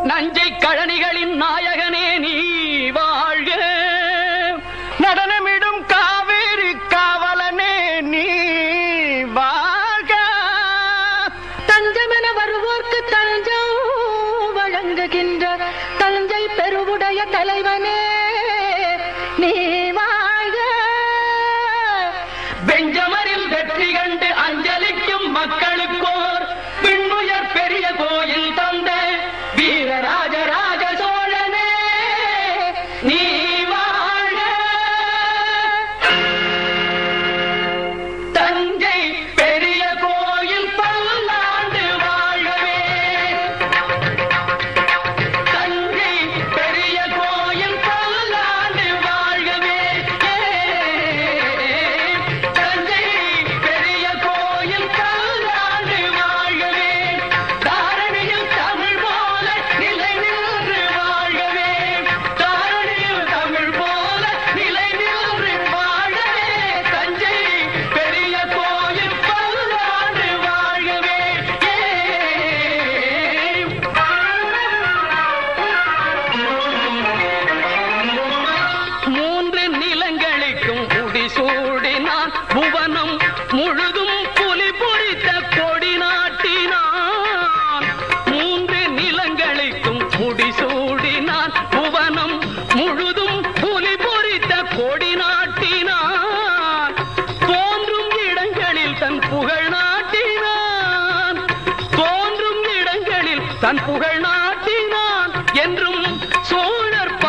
நஞ்சை கழனிகளின் நாயகனே நீ வாழ்க. நடனமிடும் காவேரி காவலனே நீ வாழ்க. தஞ்சமென வருவோர்க்கு தஞ்சம் வழங்குகின்ற தஞ்சை பெருவுடைய தலைவனே நீ வாழ்க. பெஞ்சமரில் வெற்றி கண்டு அஞ்சலிக்கும் மக்களுக்கோர் விண்ணுயர் பெரிய கோயில் தந்த வீரராஜராஜ சோழனே நீ வாழ்க. தஞ்சை பெரிய கோயில் பல்லாண்டு வாழ்கவே. தஞ்சை பெரிய கோயில் பல்லாண்டு வாழ்கவே. தஞ்சை பெரிய கோயில் பல்லாண்டு வாழ்கவே. தாரணியில் தமிழ் போல நிலை நின்று வாழ்கவே. தாரணியில் தமிழ் போல நிலை நின்று வாழ்கவே. தஞ்சை பெரிய கோயில் பல்லாண்டு வாழ்கவே. மூன்று நிலங்களுக்கும் முடிசூடினான் புவனம் முழுதும் புலி பொறித்த கொடி நாட்டினான். மூன்று நிலங்களுக்கும் முடிசூடினான் புவனம் முழுதும் புலி பொறித்த கொடி நாட்டினான். தோன்றும் இடங்களில் தன் புகழ் நாட்டினான். தோன்றும் இடங்களில் தன் புகழ் நாட்டினான். என்றும் சோழர்